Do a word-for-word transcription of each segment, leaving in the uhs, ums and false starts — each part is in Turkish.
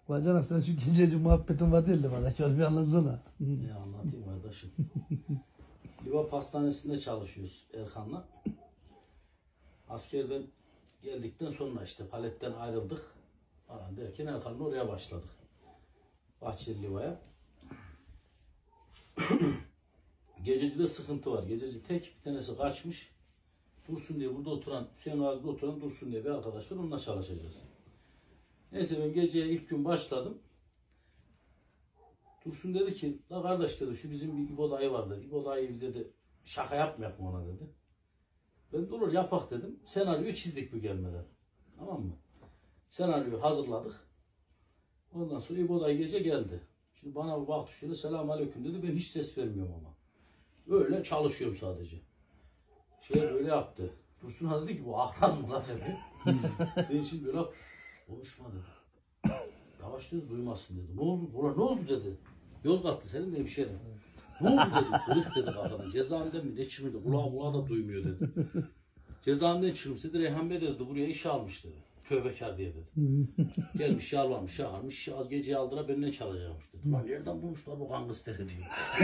Bacanak sen şu gececi muhabbetin var değil de bana. Şöyle bir anlatsana. Ne anlatayım kardeşim. Liva Pastanesi'nde çalışıyoruz Erkan'la. Askerden geldikten sonra işte paletten ayrıldık falan derken Erkan'la oraya başladık. Bahçeli Liva'ya. Gececide sıkıntı var. Gececi tek, bir tanesi kaçmış. Dursun diye burada oturan, Hüseyin Gazi'de oturan Dursun diye bir arkadaş var. Onunla çalışacağız. Neyse ben geceye ilk gün başladım. Dursun dedi ki, la kardeş dedi, şu bizim bir İbo dayı var dedi. İbo dayı dedi, şaka yapmayak mı ona dedi. Ben de olur yapak dedim. Senaryoyu çizdik bu gelmeden. Tamam mı? Senaryoyu hazırladık. Ondan sonra İbo dayı gece geldi. Şimdi bana bir baktı şöyle, selamun aleyküm dedi. Ben hiç ses vermiyorum ama. Öyle çalışıyorum sadece. Şey böyle yaptı. Dursun ha dedi ki, bu ahraz mı lan dedi. Ben şimdi böyle konuşma dedi. Yavaş dedi, duymazsın dedi. Ne oldu? Bura ne oldu dedi. Yozgatlı senin de hemşerin. Ne oldu dedi. Kılıf dedi kadına. Cezaevinde mi ne çıkmıyordu. Kulağı kulağı da duymuyor dedi. Cezaevinden çıkmış dedi. Reyhan Bey dedi buraya iş almış dedi. Tövbekar diye dedi. Gelmiş yalvarmış yağarmış. Geceyi aldıra benimle çalacakmış dedi. Lan nereden bulmuşlar bu gangsteri diyor.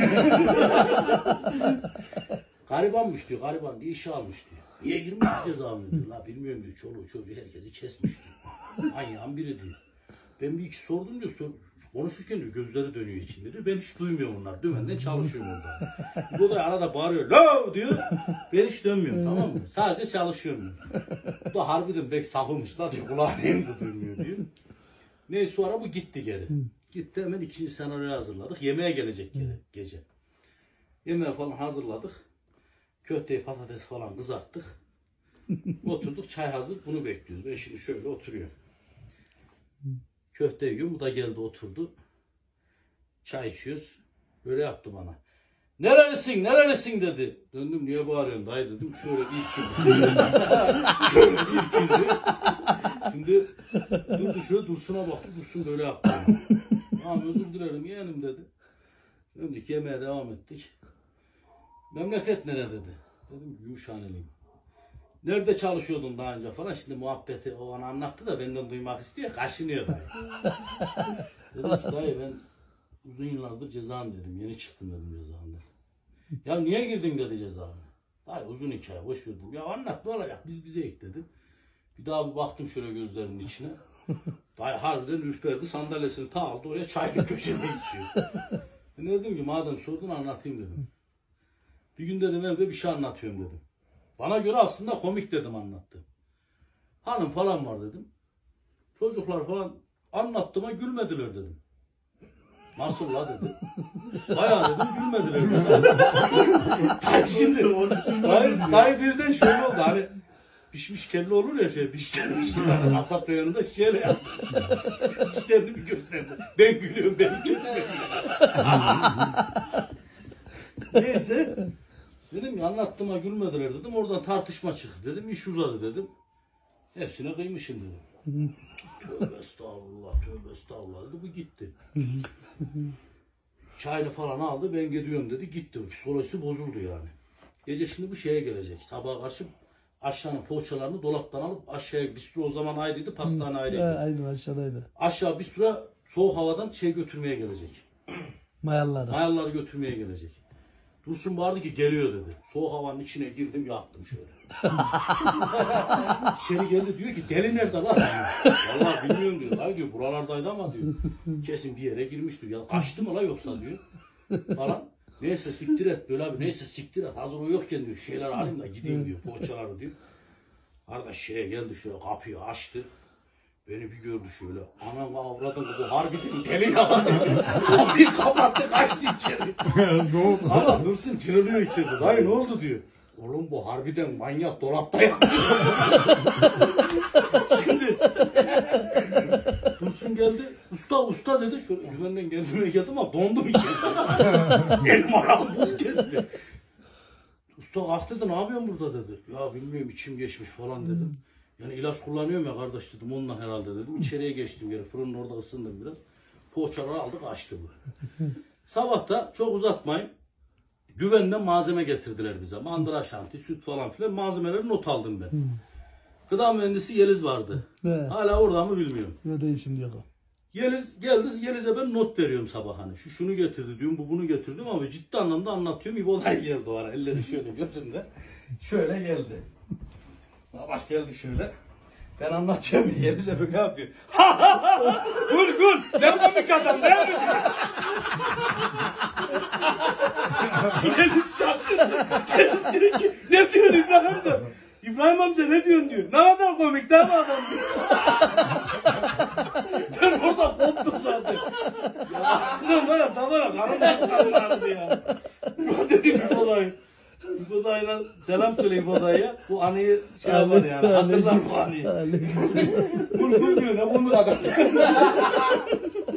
Garibanmış diyor. Gariban diye işe almış diyor. Niye girmiş cezaevine diyor. La bilmiyorum diyor. Çoluğu çocuğu herkesi kesmiş diyor. Manyağın biri diyor. Ben bir iki sordum diyor. Sor, konuşurken diyor gözleri dönüyor içinde diyor. Ben hiç duymuyorum onlar. Dümenden çalışıyorum orada. Bu da arada bağırıyor. Lo diyor. Ben hiç dönmüyorum tamam mı? Sadece çalışıyorum. Bu da harbiden pek safımış la diyor. Kulağım da duymuyor diyor. Neyse sonra bu gitti geri. Gitti hemen ikinci senaryoyu hazırladık. Yemeğe gelecek geri gece. Yemeğe falan hazırladık. Köfteyi patates falan kızarttık. Oturduk çay hazır bunu bekliyoruz. Ben şimdi şöyle oturuyorum. Köfte yiyorum. Bu da geldi oturdu. Çay içiyoruz. Böyle yaptı bana. Nerelisin? Nerelisin dedi. Döndüm niye bağırıyorsun dayı dedim. Şöyle bir irkildi. Şöyle bir irkildi. Şimdi durdu şöyle Dursun'a baktı. Dursun böyle yaptı. Tamam özür dilerim yeğenim dedi. Döndük yemeğe devam ettik. Memleket nere dedi. Dedim Gümüşhaneliyim. Nerede çalışıyordun daha önce falan. Şimdi muhabbeti o an anlattı da benden duymak istiyor. Kaşınıyor dayı. Dedim ki dayı ben uzun yıllardır cezaevinde dedim. Yeni çıktım dedim cezaevinden. Ya niye girdin dedi cezaevine. Dayı uzun hikaye boş verdim. Ya anlat ne olacak biz bize ek dedim. Bir daha bir baktım şöyle gözlerinin içine. Dayı harbiden ürperdi. Sandalyesini ta aldı oraya çaylı köşede içiyor. Ben dedim ki madem sordun anlatayım dedim. Bir gün dedim evde bir şey anlatıyorum dedim. Bana göre aslında komik dedim anlattım. Hanım falan var dedim. Çocuklar falan anlattığıma gülmediler dedim. Nasıl la dedim. Bayağı dedim gülmediler dedim. Dayı şimdi dayı, dayı birden şöyle oldu hani pişmiş kelle olur ya şey dişlerim işte hani kasap yanında şöyle yaptı. Dişlerini bir gösterdi. Ben gülüyorum beni kesmedi. Neyse. Dedim ya anlattığıma gülmediler dedim. Oradan tartışma çıktı dedim. İş uzadı dedim. Hepsine kıymışım dedim. Tövbe estağfurullah, tövbe estağfurullah dedi. Bu gitti. Çayını falan aldı. Ben gidiyorum dedi. Gitti. Psikolojisi bozuldu yani. Gece şimdi bu şeye gelecek. Sabah karşı aşağının poğaçalarını dolaptan alıp aşağıya bistro o zaman ayrıydı. Pastane ayrıydı. Aynen aşağıdaydı. Aşağı bistro soğuk havadan şey götürmeye gelecek. Mayalları. Mayalları götürmeye gelecek. Dursun bağırdı ki geliyor dedi. Soğuk havanın içine girdim yaktım şöyle. İçeri geldi diyor ki deli nerede lan? Vallahi bilmiyorum diyor. Ay diyor buralardaydı ama diyor. Kesin bir yere girmiştir. Ya kaçtı mı la yoksa diyor. Falan. Neyse siktir et böyle abi. Neyse siktir et. Hazır o yokken diyor. Şeyler alayım da gideyim diyor. Poğaçaları diyor. Kardeş şeye geldi şöyle kapıyı açtı. Beni bir gördü şöyle. Anam avradım bu harbiden deli yalan dedi. Kapıyı kapattı kaçtı içeri. Ne oldu? Ama Dursun çırılıyor içeride. Dayı ne oldu diyor. Oğlum bu harbiden manyak dolapta yaptı. Şimdi Dursun geldi. Usta usta dedi. Şöyle güvenden kendime geldim ama dondum içeride. Elim ayağım buz kesti. Usta kalk dedi ne yapıyorsun burada dedi. Ya bilmiyorum içim geçmiş falan dedim. Yani ilaç kullanıyorum ya kardeş dedim ondan herhalde dedim. İçeriye geçtim geri fırının orada ısındım biraz. Poğaçaları aldık açtı bu. Sabah da çok uzatmayın. Güvenden malzeme getirdiler bize. Mandıra şanti, süt falan filan malzemeleri not aldım ben. Gıda mühendisi Yeliz vardı. Ne? Hala orada mı bilmiyorum. Ne değişim diyor o. Yeliz geldi, Yeliz'e ben not veriyorum sabah hani. Şu şunu getirdi diyorum, bu bunu getirdi ama ciddi anlamda anlatıyorum. İbo da geldi o ara, elleri şöyle gözümde. Şöyle geldi. Sabah geldi şöyle. Ben anlatıyorum, Yeliz'e böyle yapıyor. Ha ha ha! Gül gül! Ne komik adam, ne mi? Yeliz şaşırdı. Yeliz diyor ki, ne diyor İbrahim amca? İbrahim amca ne diyorsun diyor. Ne kadar komik değil mi adam diyor. Ben orada koptum zaten. Ya kızım bana tamam karım nasıl vardı ya. Ben dedim İbo'dayı. İbo'dayla selam söyle İbo'dayı'ya. Bu anıyı şey yapar yani. Hatırlar bu anıyı. Bunu diyor ne bunu da